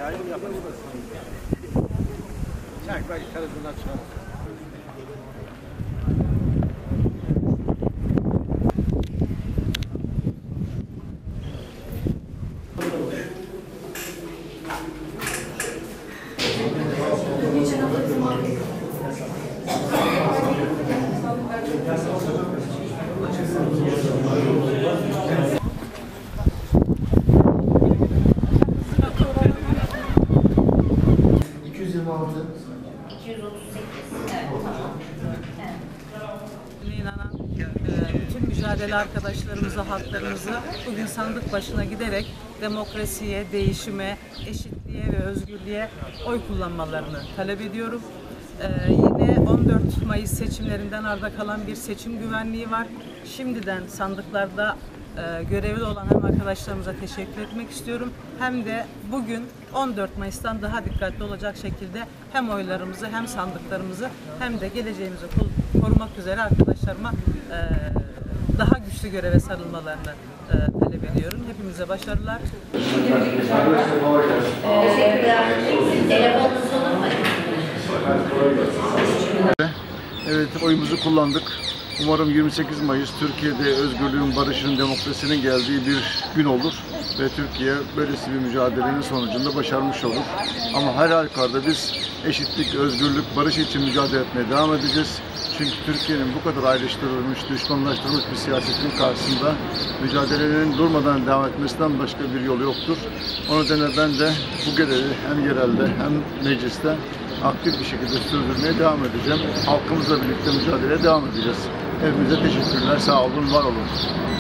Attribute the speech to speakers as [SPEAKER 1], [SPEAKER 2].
[SPEAKER 1] Yayın yaparız. Çak bak televizyondan çıkar.
[SPEAKER 2] İnanan bütün mücadele arkadaşlarımızı, halklarımızı bugün sandık başına giderek demokrasiye, değişime, eşitliğe ve özgürlüğe oy kullanmalarını talep ediyorum. Yine 14 Mayıs seçimlerinden arda kalan bir seçim güvenliği var. Şimdiden sandıklarda görevli olan hem arkadaşlarımıza teşekkür etmek istiyorum. Hem de bugün 14 Mayıs'tan daha dikkatli olacak şekilde hem oylarımızı hem sandıklarımızı hem de geleceğimizi korumak üzere arkadaşlarıma daha güçlü göreve sarılmalarını talep ediyorum. Hepimize başarılar.
[SPEAKER 3] Evet, oyumuzu kullandık. Umarım 28 Mayıs Türkiye'de özgürlüğün, barışın, demokrasinin geldiği bir gün olur ve Türkiye böylesi bir mücadelenin sonucunda başarmış olur. Ama her halükarda biz eşitlik, özgürlük, barış için mücadele etmeye devam edeceğiz. Çünkü Türkiye'nin bu kadar ayrıştırılmış, düşmanlaştırılmış bir siyasetin karşısında mücadelenin durmadan devam etmesinden başka bir yol yoktur. O nedenle ben de bu görevi hem yerelde hem mecliste aktif bir şekilde sürdürmeye devam edeceğim. Halkımızla birlikte mücadeleye devam edeceğiz. Hepinize teşekkürler, sağ olun, var olun.